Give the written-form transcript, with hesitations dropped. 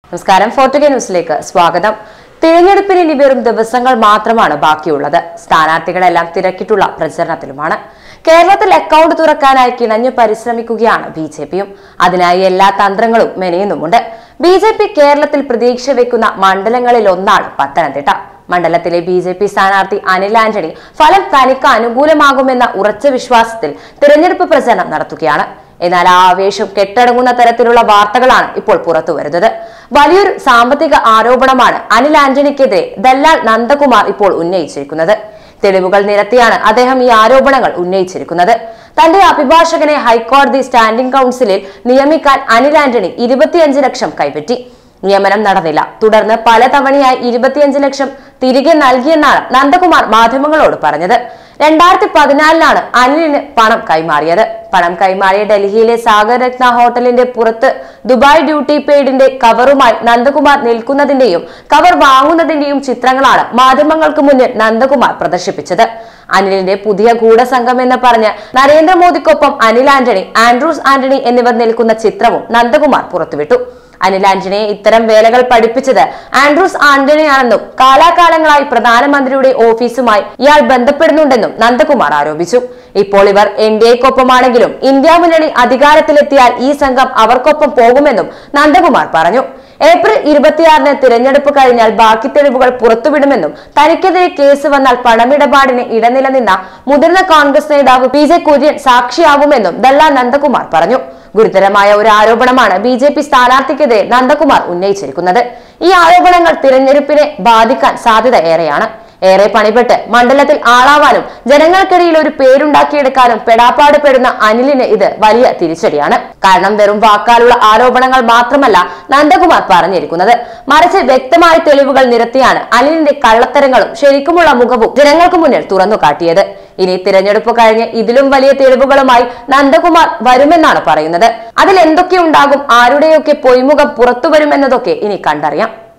നമസ്കാരം. ഫോർട്ടുഗേ ന്യൂസിലേക്ക് സ്വാഗതം. തിരഞ്ഞെടുപ്പിന് ഇനി വെറും ദിവസങ്ങൾ മാത്രമാണ് ബാക്കിയുള്ളത്. സ്ഥാനാർത്ഥികളെല്ലാം തിരക്കിട്ടുള്ള പ്രചരണത്തിലുമാണ്. കേരളത്തിൽ അക്കൗണ്ട് തുറക്കാനായി കിണഞ്ഞു പരിശ്രമിക്കുകയാണ് ബിജെപിയും. അതിനായി എല്ലാ തന്ത്രങ്ങളും മെനയുന്നുമുണ്ട്. ബിജെപി കേരളത്തിൽ പ്രതീക്ഷ വെക്കുന്ന മണ്ഡലങ്ങളിൽ ഒന്നാണ് പത്തനംതിട്ട. മണ്ഡലത്തിലെ ബിജെപി സ്ഥാനാർത്ഥി അനിൽ ആന്റണി ഫലം തനിക്ക് അനുകൂലമാകുമെന്ന ഉറച്ച വിശ്വാസത്തിൽ തിരഞ്ഞെടുപ്പ് പ്രചരണം നടത്തുകയാണ്. എന്നാൽ ആ ആവേശം കെട്ടടങ്ങുന്ന തരത്തിലുള്ള വാർത്തകളാണ് ഇപ്പോൾ പുറത്തു വരുന്നത്. വലിയൊരു സാമ്പത്തിക ആരോപണമാണ് അനിൽ ആന്റണിക്കെതിരെ ദല്ലാൽ നന്ദകുമാർ ഇപ്പോൾ ഉന്നയിച്ചിരിക്കുന്നത്. തെളിവുകൾ നിരത്തിയാണ് അദ്ദേഹം ഈ ആരോപണങ്ങൾ ഉന്നയിച്ചിരിക്കുന്നത്. തന്റെ അഭിഭാഷകനെ ഹൈക്കോടതി സ്റ്റാൻഡിംഗ് കൗൺസിലിൽ നിയമിക്കാൻ അനിൽ ആന്റണി 25 ലക്ഷം കൈപ്പറ്റി. നിയമനം നടന്നില്ല. തുടർന്ന് പലതവണയായി 25 ലക്ഷം തിരികെ നൽകിയെന്നാണ് നന്ദകുമാർ മാധ്യമങ്ങളോട് പറഞ്ഞത്. 2014 അനിലിന് പണം കൈമാറിയത്. പണം കൈമാറിയ ഡൽഹിയിലെ സാഗർ രത്ന ഹോട്ടലിന്റെ പുറത്ത് ദുബായ് ഡ്യൂട്ടി പെയ്ഡിന്റെ കവറുമായി നന്ദകുമാർ നിൽക്കുന്നതിന്റെയും കവർ വാങ്ങുന്നതിന്റെയും ചിത്രങ്ങളാണ് മാധ്യമങ്ങൾക്ക് മുന്നിൽ നന്ദകുമാർ പ്രദർശിപ്പിച്ചത്. അനിലിന്റെ പുതിയ ഗൂഢസംഘം എന്ന് പറഞ്ഞ് നരേന്ദ്രമോദിക്കൊപ്പം അനിൽ ആന്റണി, ആൻഡ്രൂസ് ആന്റണി എന്നിവർ നിൽക്കുന്ന ചിത്രവും നന്ദകുമാർ പുറത്തുവിട്ടു. അനിൽ ആന്റണിയെ ഇത്തരം വേലകൾ പഠിപ്പിച്ചത് ആൻഡ്രൂസ് ആന്റണിയാണെന്നും കാലാകാലങ്ങളായി പ്രധാനമന്ത്രിയുടെ ഓഫീസുമായി ഇയാൾ ബന്ധപ്പെടുന്നുണ്ടെന്നും നന്ദകുമാർ ആരോപിച്ചു. ഇപ്പോൾ ഇവർ എൻഡിഎക്കൊപ്പമാണെങ്കിലും ഇന്ത്യ മുന്നണി അധികാരത്തിലെത്തിയാൽ ഈ സംഘം അവർക്കൊപ്പം പോകുമെന്നും നന്ദകുമാർ പറഞ്ഞു. ഏപ്രിൽ 26 തിരഞ്ഞെടുപ്പ് കഴിഞ്ഞാൽ ബാക്കി തെളിവുകൾ പുറത്തുവിടുമെന്നും തനിക്കെതിരെ കേസ് വന്നാൽ പണമിടപാടിന് ഇടനില നിന്ന മുതിർന്ന കോൺഗ്രസ് നേതാവ് പി ജെ കുര്യൻ സാക്ഷിയാകുമെന്നും ദല്ലാൽ നന്ദകുമാർ പറഞ്ഞു. ഗുരുതരമായ ഒരു ആരോപണമാണ് ബിജെപി സ്ഥാനാർത്ഥിക്കെതിരെ നന്ദകുമാർ ഉന്നയിച്ചിരിക്കുന്നത്. ഈ ആരോപണങ്ങൾ തിരഞ്ഞെടുപ്പിനെ ബാധിക്കാൻ സാധ്യത ഏറെയാണ്. ഏറെ പണിപ്പെട്ട് മണ്ഡലത്തിൽ ആളാവാനും ജനങ്ങൾക്കിടയിൽ ഒരു പേരുണ്ടാക്കിയെടുക്കാനും പെടാപ്പാട് പെടുന്ന അനിലിന് ഇത് വലിയ തിരിച്ചടിയാണ്. കാരണം വെറും വാക്കാലുള്ള ആരോപണങ്ങൾ മാത്രമല്ല നന്ദകുമാർ പറഞ്ഞിരിക്കുന്നത്, മറിച്ച് വ്യക്തമായ തെളിവുകൾ നിരത്തിയാണ് അനിലിന്റെ കള്ളത്തരങ്ങളും ശരിക്കുമുള്ള മുഖവും ജനങ്ങൾക്ക് മുന്നിൽ തുറന്നു കാട്ടിയത്. ഇനി തിരഞ്ഞെടുപ്പ് കഴിഞ്ഞ് ഇതിലും വലിയ തെളിവുകളുമായി നന്ദകുമാർ വരുമെന്നാണ് പറയുന്നത്. അതിൽ എന്തൊക്കെ ഉണ്ടാകും, ആരുടെയൊക്കെ പൊയ്മുഖം പുറത്തു വരുമെന്നതൊക്കെ ഇനി കണ്ടറിയാം.